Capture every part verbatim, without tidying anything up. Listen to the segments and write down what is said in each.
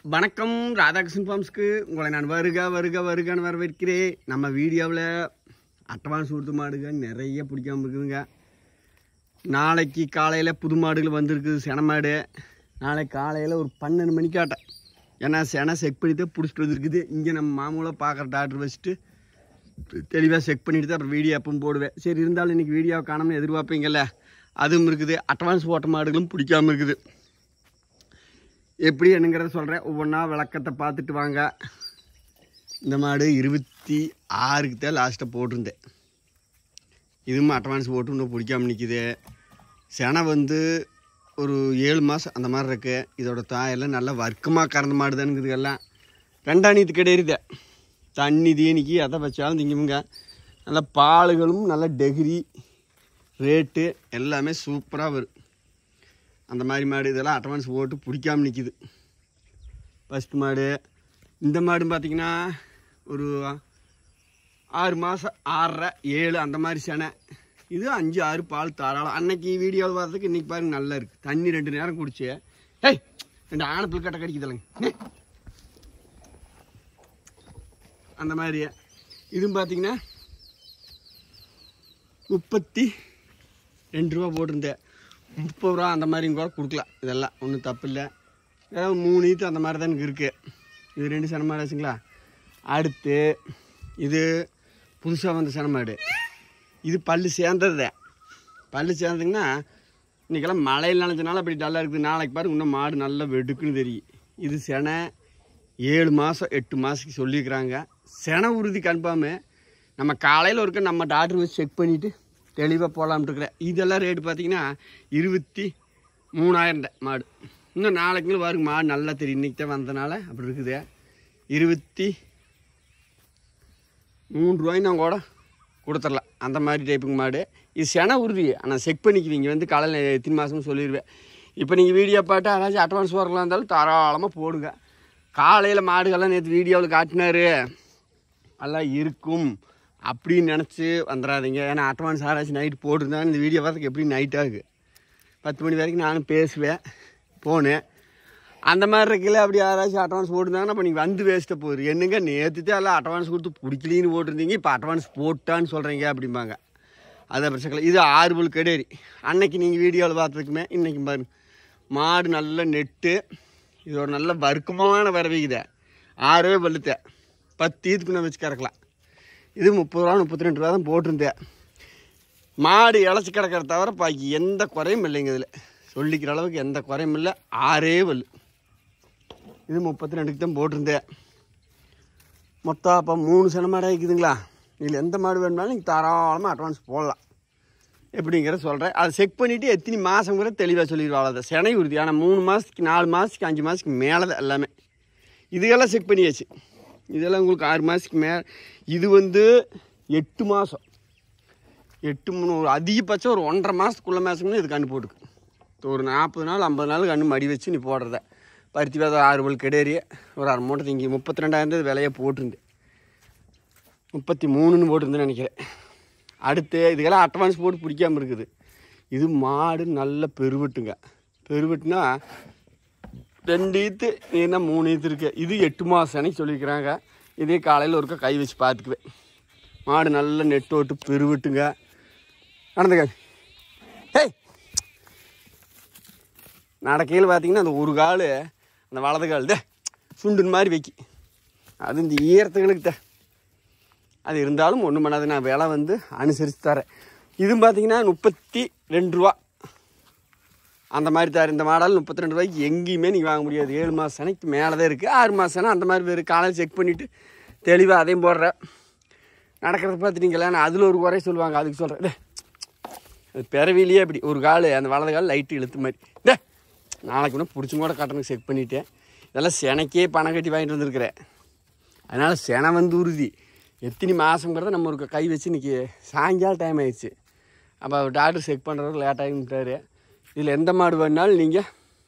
வணக்கம் ராதாகிருஷ்ணன் ஃபார்ம்ஸ்க்கு உங்களை நான் வருக வருக வருகன்னு வரவேற்கிறேன். நம்ம வீடியோவில் அட்வான்ஸ் கொடுத்த மாடுங்க நிறைய பிடிக்காமல் இருக்குதுங்க. நாளைக்கு காலையில் புது மாடுகள் வந்திருக்குது, சென மாடு. நாளைக்கு காலையில் ஒரு பன்னெண்டு மணிக்காட்டேன், ஏன்னா செனை செக் பண்ணிட்டு பிடிச்சிட்டு வந்துருக்குது. இங்கே நம்ம மாமூலாக பார்க்குற டாக்டர் வச்சுட்டு தெளிவாக செக் பண்ணிவிட்டு தான் அப்புறம் வீடியோ எப்பவும் போடுவேன். சரி, இருந்தாலும் இன்றைக்கி வீடியோவை காணாமல் எதிர்பார்ப்பீங்கள்ல, அதுவும் இருக்குது. அட்வான்ஸ் போட்ட மாடுகளும் பிடிக்காமல் இருக்குது. எப்படி என்னங்கிறத சொல்கிறேன், ஒவ்வொன்றா விளக்கத்தை பார்த்துட்டு வாங்க. இந்த மாடு இருபத்தி ஆறுக்கு தான் லாஸ்ட்டாக போட்டிருந்தேன். இதுவும் அட்வான்ஸ் போட்டு இன்னும் பிடிக்காமல் நிற்கிது. செனை வந்து ஒரு ஏழு மாதம் அந்த மாதிரி இருக்குது. இதோட தாயெல்லாம் நல்லா வர்க்கமாக கறந்த மாடு தானுங்குது. எல்லாம் ரெண்டாணியத்து கிடையாது. தண்ணி தீனிக்கு எதை வச்சாலும் திங்குமுங்க. நல்லா பாலுகளும் நல்ல டெகிரி ரேட்டு எல்லாமே சூப்பராக வரும். அந்த மாதிரி மாடு இதெல்லாம் அட்வான்ஸ் போட்டு பிடிக்காமல் நிற்கிது. ஃபஸ்ட்டு மாடு இந்த மாடும் பார்த்திங்கன்னா ஒரு ஆறு மாதம் ஆறரை ஏழு அந்த மாதிரி செனை. இது அஞ்சு ஆறு பால் தாராளம். அன்னைக்கு வீடியோவில் வர்றதுக்கு இன்றைக்கி பாருங்க நல்லா இருக்குது. தண்ணி ரெண்டு நேரம் குடிச்சு ஏய் ரெண்டு ஆணப்பில் கட்டை கடிக்குதில்லைங்க அந்த மாதிரி. இதுவும் பார்த்திங்கன்னா முப்பத்தி ரெண்டு ரூபா போட்டிருந்தேன். முப்பது ரூபா அந்த மாதிரியும் கூட கொடுக்கலாம். இதெல்லாம் ஒன்றும் தப்பு இல்லை. ஏதாவது மூணு ஈத்து அந்த மாதிரி தான் எனக்கு இருக்குது. இது ரெண்டு சென மாடு ஆச்சுங்களா. அடுத்து இது புதுசாக வந்த சென மாடு. இது பல்லு சேர்ந்தது. பல்லு சேர்ந்ததுங்கன்னா இன்றைக்கெல்லாம் மழையில் நினைச்சனால அப்படி டல்லாக இருக்குது. நாளைக்கு பாருங்க இன்னும் மாடு நல்லா வெடுக்குன்னு தெரியும். இது செனை ஏழு மாதம் எட்டு மாதத்துக்கு சொல்லியிருக்கிறாங்க. செனை உறுதி கன்ஃபார்மு. நம்ம காலையில் ஒருக்க நம்ம டாக்டர் வச்சு செக் பண்ணிவிட்டு தெளிவாக போகலாம்னு இருக்கிறேன். இதெல்லாம் ரேட்டு பார்த்திங்கன்னா இருபத்தி மூணாயிரம் மாடு. இன்னும் நாளைக்குங்களும் பாருங்க மாடு நல்லா தெரியும். இன்றைக்கி தான் வந்தனால அப்படி இருக்குது. இருபத்தி மூணு ரூபாய்ன்னு நான் கூட கொடுத்துடலாம். அந்த மாதிரி டைப்புங்க மாடு. இது செனை உறுதி. ஆனால் செக் பண்ணிக்குவீங்க வந்து காலையில் எத்தனை மாதம்னு சொல்லிடுவேன். இப்போ நீங்கள் வீடியோ பார்த்து அதாச்சும் அட்வான்ஸ் போடுறலாம் இருந்தாலும் தாராளமாக போடுங்க. காலையில் மாடுகள்லாம் நேற்று வீடியோவில் காட்டினார் நல்லா இருக்கும் அப்படின்னு நினச்சி வந்துடாதீங்க. ஏன்னா அட்வான்ஸ் ஆராய்ச்சி நைட்டு போட்டிருந்தாங்க. இந்த வீடியோ பார்த்துக்கு எப்படி நைட் ஆகுது. பத்து மணி வரைக்கும் நானும் பேசுவேன் போனேன். அந்த மாதிரி இருக்கல அப்படி யாராச்சும் அட்வான்ஸ் போட்டிருந்தாங்கன்னா அப்போ நீங்கள் வந்து வேஸ்ட்டாக போகுது. என்னங்க நேற்றுத்தே எல்லாம் அட்வான்ஸ் கொடுத்து பிடிக்கலின்னு போட்டிருந்தீங்க, இப்போ அட்வான்ஸ் போட்டான்னு சொல்கிறீங்க அப்படிம்பாங்க. அதை பிரச்சனை. இது ஆறு புல் கெடேரி. அன்னைக்கு நீங்கள் வீடியோவில் பார்த்ததுக்குமே இன்றைக்கி பாருங்க மாடு நல்ல நெட்டு. இதோட நல்ல வர்க்கமான வரவைக்குதே. ஆறே பல்லுத்த பத்து ஈத்துக்கு நான் வச்சு கறக்கலாம். இது முப்பது ரூபா முப்பத்தி ரெண்டு ரூபா தான் போட்டிருந்தேன். மாடு இழைச்சி கிடக்கிற தவிர பாக்கி எந்த குறையும் இல்லைங்க. இதில் சொல்லிக்கிற அளவுக்கு எந்த குறையும் இல்லை. ஆறே வல். இது முப்பத்தி ரெண்டுக்கு தான் போட்டிருந்தேன். மொத்தம் அப்போ மூணு சென மாடாக இருக்குதுங்களா. இதில் எந்த மாடு வேணும்னாலும் நீங்கள் தாராளமாக அட்வான்ஸ் போடலாம். எப்படிங்கிறத சொல்கிறேன். அதை செக் பண்ணிவிட்டு எத்தனை மாதம் கூட தெளிவாக சொல்லிடுவாள். அதை செனை உறுதி. ஆனால் மூணு மாதத்துக்கு நாலு மாதத்துக்கு அஞ்சு மாதத்துக்கு மேலே தான் எல்லாமே. இதுக்கெல்லாம் செக் பண்ணியாச்சு. இதெல்லாம் உங்களுக்கு ஆறு மாதத்துக்கு மேலே. இது வந்து எட்டு மாதம் எட்டு மூணு ஒரு அதிகபட்சம் ஒரு ஒன்றரை மாதத்துக்குள்ள மாதம்னு இது கண்ணு போட்டுக்கு. ஒரு நாற்பது நாள் ஐம்பது நாள் கண்ணு மடி வச்சு நீ போடுறத. பருத்தி வேதம் ஆறு பல் கிடையாது. ஒரு அரை மூட்டை திங்கி முப்பத்தி ரெண்டாயிரம் விலையை போட்டிருந்தேன். முப்பத்தி மூணுன்னு போட்டிருந்தேன்னு நினைக்கிறேன். அடுத்து இதுக்கெல்லாம் அட்வான்ஸ் போட்டு பிடிக்காமல் இருக்குது. இது மாடு நல்ல பெருவெட்டுங்க. பெருவெட்டுனா ரெண்டு ஈத்து என்ன மூணு ஈத்து இருக்குது. இது எட்டு மாதம் அன்னைக்கு சொல்லியிருக்கிறாங்க. இதே காலையில் ஒருக்கா கை வச்சு பார்த்துக்குவேன். மாடு நல்ல நெட்டோட்டு பெருவிட்டுங்க. நடந்துக்க ஹேய் நடக்கையில் பார்த்தீங்கன்னா அந்த ஒரு கால் அந்த வலது கால் தே சுண்டுன்னு மாதிரி வைக்கி. அது இந்த ஈரத்துகளுக்கு தான். அது இருந்தாலும் ஒன்றும் பண்ணாது. நான் விலை வந்து அனுசரித்து தரேன். இதுவும் பார்த்தீங்கன்னா முப்பத்தி ரெண்டு ரூபா அந்த மாதிரி தரேன். இந்த மாடல் முப்பத்தி ரெண்டு ரூபாய்க்கு எங்கேயுமே நீங்கள் வாங்க முடியாது. ஏழு மாதம் சனைக்கு மேலே தான் இருக்குது. ஆறு மாதம் சனை அந்த மாதிரி வேறு. காலையில் செக் பண்ணிவிட்டு தெளிவாக அதையும் போடுறேன். நடக்கிறத பார்த்துட்டீங்களா. நான் அதில் ஒரு குறை சொல்லுவாங்க, அதுக்கு சொல்கிறேன். அது பிறவிலேயே அப்படி ஒரு கால் அந்த வலது கால் லைட்டு இழுத்து மாதிரி டே நாளைக்கு ஒன்று பிடிச்சும் கூட கட்டணம் செக் பண்ணிவிட்டேன். இதெல்லாம் செனைக்கே பணம் கட்டி வாங்கிட்டு வந்துருக்குறேன். அதனால் செனை வந்து உறுதி. எத்தனை மாதங்கிறத நம்ம ஒரு கை வச்சு இன்றைக்கி சாயங்காலம் டைம் ஆயிடுச்சு. அப்போ டாக்டர் செக் பண்ணுறதுக்கு லேட் ஆகிட்டாரு. இதில் எந்த மாடு வேணுனாலும் நீங்கள்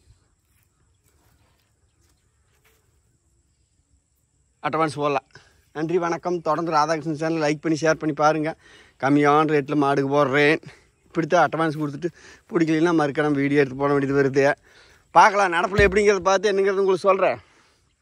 அட்வான்ஸ் போடலாம். நன்றி வணக்கம். தொடர்ந்து ராதாகிருஷ்ணன் சேனல் லைக் பண்ணி ஷேர் பண்ணி பாருங்கள். கம்மியான ரேட்டில் மாடுக்கு போடுறேன். இப்படித்தான் அட்வான்ஸ் கொடுத்துட்டு பிடிக்கலைன்னா மறுக்க நம்ம வீடியோ எடுத்து போட வேண்டியது வருது. பார்க்கலாம் நடப்பில் எப்படிங்கிறத பார்த்து என்னங்கிறது உங்களுக்கு சொல்கிறேன்.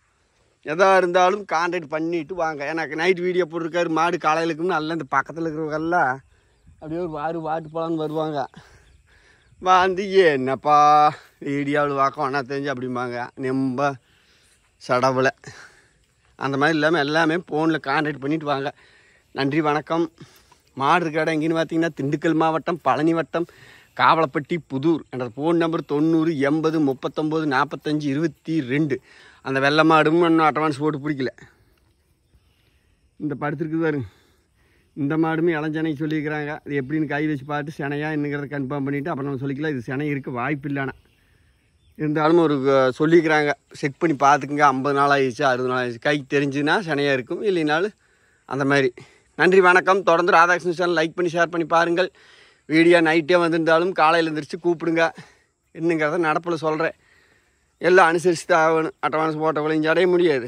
எதாக இருந்தாலும் கான்டாக்ட் பண்ணிவிட்டு வாங்க. எனக்கு நைட் வீடியோ போட்டிருக்காரு மாடு காலையில் இருக்குன்னு நல்லா இந்த பக்கத்தில் இருக்கிறவங்கெல்லாம் அப்படியே ஒரு வாரு வாட்டு போகலான்னு வருவாங்க. வந்து என்னப்பா வீடியோவில் வாக்கம் ஒன்றா தெரிஞ்சு அப்படிம்பாங்க. நம்ப சடவில் அந்த மாதிரி இல்லாமல் எல்லாமே ஃபோனில் கான்டாக்ட் பண்ணிவிட்டு வாங்க. நன்றி வணக்கம். மாடு இருக்க இடம் எங்கேன்னு பார்த்தீங்கன்னா திண்டுக்கல் மாவட்டம் பழனி வட்டம் காவலப்பட்டி புதூர். என்ற ஃபோன் நம்பர் தொண்ணூறு எண்பது முப்பத்தொம்போது நாற்பத்தஞ்சு இருபத்தி ரெண்டு. அந்த வெள்ளை மாடும் இன்னும் அட்வான்ஸ் போட்டு பிடிக்கல. இந்த படுத்துருக்கு பாருங்க. இந்த மாடுமே இளஞ்சனைக்கு சொல்லியிருக்கிறாங்க. அது எப்படின்னு கை வச்சு பார்த்து சினையா என்னங்கிறத கன்ஃபார்ம் பண்ணிவிட்டு அப்புறம் நம்ம சொல்லிக்கலாம். இது சினை இருக்க வாய்ப்பு இல்லைனா இருந்தாலும் ஒரு சொல்லிக்கிறாங்க. செக் பண்ணி பார்த்துக்குங்க. ஐம்பது நாள் ஆகிடுச்சு அறுபது நாள் ஆகிடுச்சு கைக்கு தெரிஞ்சுன்னா சினையாக இருக்கும், இல்லைனாலும் அந்த மாதிரி. நன்றி வணக்கம். தொடர்ந்து ராதாகிருஷ்ணன் சேனல் லைக் பண்ணி ஷேர் பண்ணி பாருங்கள். வீடியோ நைட்டே வந்திருந்தாலும் காலையில் எழுந்திரிச்சு கூப்பிடுங்க. என்னங்கிறத நடப்பில் சொல்கிறேன். எல்லாம் அனுசரித்து தான் ஆகணும். அட்வான்ஸ் போட்ட விளைஞ்சு அடைய முடியாது,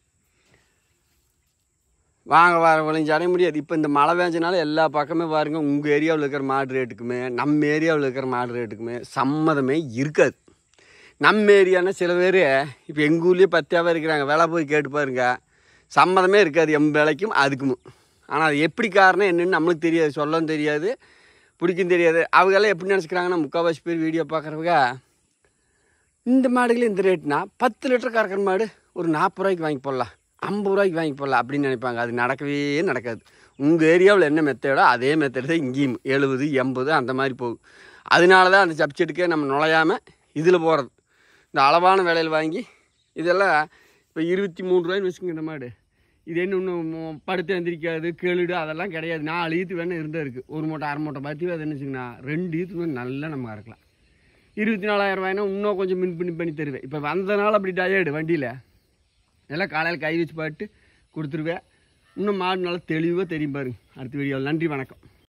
வாங்க வர விளைஞ்சு அடைய முடியாது. இப்போ இந்த மழை வேஞ்சனால எல்லா பக்கமே பாருங்கள். உங்கள் ஏரியாவில் இருக்கிற மாடு ரேட்டுக்குமே நம்ம ஏரியாவில் இருக்கிற மாடு ரேட்டுக்குமே சம்மதமே இருக்காது. நம்ம ஏரியானா சில பேர் இப்போ எங்கள் ஊர்லேயே பத்தியாவே இருக்கிறாங்க. விலை போய் கேட்டு பாருங்க, சம்மதமே இருக்காது எம் விலைக்கும் அதுக்கும். ஆனால் அது எப்படி காரணம் என்னென்னு நம்மளுக்கு தெரியாது, சொல்லவும் தெரியாது, பிடிக்கும் தெரியாது. அவங்கெல்லாம் எப்படி நினச்சிக்கிறாங்கன்னா முக்கால்வாசி பேர் வீடியோ பார்க்குறவங்க இந்த மாடுகளே இந்த ரேட்னா பத்து லிட்டர் கறக்கிற மாடு ஒரு நாற்பது ரூபாய்க்கு வாங்கி போடலாம், ஐம்பது ரூபாய்க்கு வாங்கி போடலாம் அப்படின்னு நினைப்பாங்க. அது நடக்கவே நடக்காது. உங்கள் ஏரியாவில் என்ன மெத்தடோ அதே மெத்தட் தான் இங்கேயும் எழுபது எண்பது அந்த மாதிரி போகும். அதனால தான் அந்த சப்ஜெக்ட்டுக்கே நம்ம நுழையாமல் இதில் போகிறது. இந்த அளவான விலையில் வாங்கி இதெல்லாம் இப்போ இருபத்தி மூணு ரூபாய்னு வச்சுக்கோங்க. இந்த மாடு இது என்ன இன்னும் படுத்து எந்திரிக்காது, கெளுடு அதெல்லாம் கிடையாது. நாலு ஈத்து வேணால் இருந்தால் இருக்குது. ஒரு மூட்டை அரை மூட்டை பார்த்து அது என்ன வச்சுங்கன்னா ரெண்டு ஈத்து நல்லா நம்ம கறக்கலாம். இருபத்தி நாலாயிரம் ரூபாய்னா இன்னும் கொஞ்சம் மின் பண்ணி பண்ணி தருவேன். இப்போ வந்தனால அப்படி டயர்டு வண்டியில் எல்லாம் காலையில் கை வச்சு பாட்டு கொடுத்துருவேன். இன்னும் மாடு நல்லா தெளிவாக தெரியும் பாருங்க. அடுத்த வீடியோவில். நன்றி வணக்கம்.